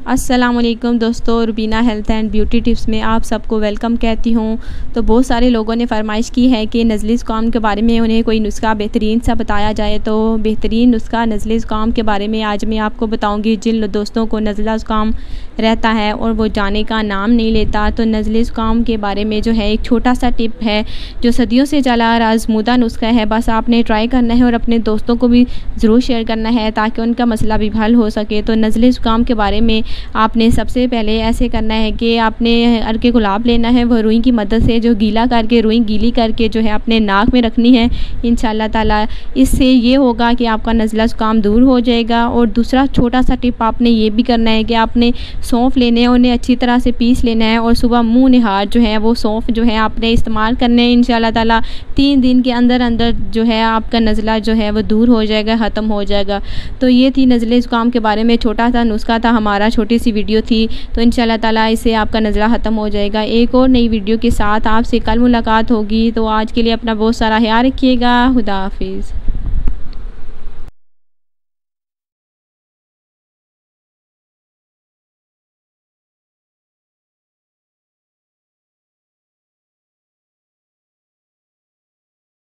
अस्सलामुअलैकुम दोस्तों, Rubina health and beauty tips में आप सबको वेलकम कहती हूँ। तो बहुत सारे लोगों ने फरमाइश की है कि नज़ले ज़ुकाम के बारे में उन्हें कोई नुस्खा बेहतरीन सा बताया जाए। तो बेहतरीन नुस्खा नज़ले ज़ुकाम के बारे में आज मैं आपको बताऊँगी। जिन दोस्तों को नज़ला ज़ुकाम रहता है और वो जाने का नाम नहीं लेता, तो नज़ले ज़ुकाम के बारे में जो है एक छोटा सा टिप है जो सदियों से चला आ रहा आज़मूदा नुस्खा है। बस आपने ट्राई करना है और अपने दोस्तों को भी ज़रूर शेयर करना है ताकि उनका मसला भी हल हो सके। तो नज़ले ज़ुकाम के बारे में आपने सबसे पहले ऐसे करना है कि आपने अर्क गुलाब लेना है। वो रुई की मदद से जो गीला करके रुई गीली करके जो है अपने नाक में रखनी है। इंशाल्लाह ताला इससे ये होगा कि आपका नज़ला ज़ुकाम दूर हो जाएगा। और दूसरा छोटा सा टिप आपने ये भी करना है कि आपने सौंफ लेने हैं, उन्हें अच्छी तरह से पीस लेना है और सुबह मुँह निहार जो है वो सौंफ जो है आपने इस्तेमाल करने हैं। इंशाल्लाह ताला 3 दिन के अंदर अंदर जो है आपका नज़ला जो है वो दूर हो जाएगा, ख़त्म हो जाएगा। तो ये थी नज़ले ज़ुकाम के बारे में छोटा सा नुस्खा था, हमारा छोटी सी वीडियो थी। तो इंशाल्लाह ताला इससे आपका नज़ला ख़त्म हो जाएगा। एक और नई वीडियो के साथ आपसे कल मुलाकात होगी। तो आज के लिए अपना बहुत सारा ख्याल रखिएगा। खुदा हाफिज़।